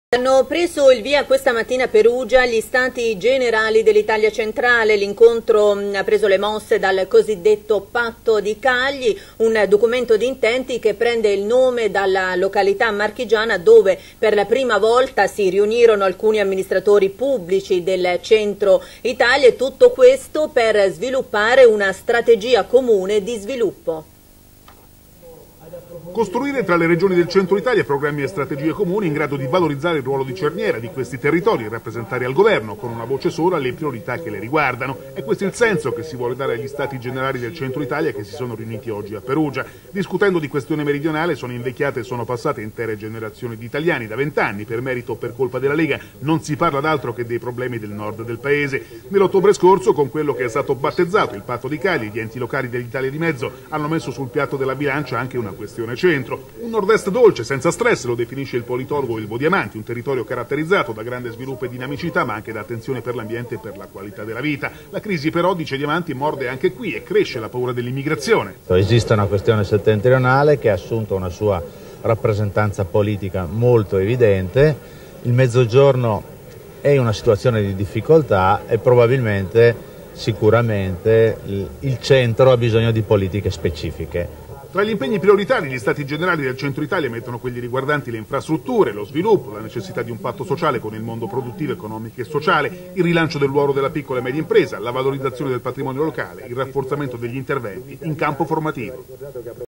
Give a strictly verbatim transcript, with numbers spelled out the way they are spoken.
Hanno preso il via questa mattina a Perugia gli Stati Generali dell'Italia centrale. L'incontro ha preso le mosse dal cosiddetto Patto di Cagli, un documento di intenti che prende il nome dalla località marchigiana dove per la prima volta si riunirono alcuni amministratori pubblici del centro Italia, e tutto questo per sviluppare una strategia comune di sviluppo. Costruire tra le regioni del centro Italia programmi e strategie comuni in grado di valorizzare il ruolo di cerniera di questi territori e rappresentare al governo con una voce sola le priorità che le riguardano. È questo il senso che si vuole dare agli Stati Generali del centro Italia che si sono riuniti oggi a Perugia. Discutendo di questione meridionale sono invecchiate e sono passate intere generazioni di italiani. Da vent'anni, per merito o per colpa della Lega, non si parla d'altro che dei problemi del nord del paese. Nell'ottobre scorso, con quello che è stato battezzato il Patto di Cagli, gli enti locali dell'Italia di mezzo hanno messo sul piatto della bilancia anche una questione centro. Un nord-est dolce, senza stress, lo definisce il politologo Ilvo Diamanti, un territorio caratterizzato da grande sviluppo e dinamicità, ma anche da attenzione per l'ambiente e per la qualità della vita. La crisi però, dice Diamanti, morde anche qui e cresce la paura dell'immigrazione. Esiste una questione settentrionale che ha assunto una sua rappresentanza politica molto evidente, il Mezzogiorno è in una situazione di difficoltà e probabilmente, sicuramente, il centro ha bisogno di politiche specifiche. Tra gli impegni prioritari gli Stati Generali del centro Italia mettono quelli riguardanti le infrastrutture, lo sviluppo, la necessità di un patto sociale con il mondo produttivo, economico e sociale, il rilancio del ruolo della piccola e media impresa, la valorizzazione del patrimonio locale, il rafforzamento degli interventi in campo formativo.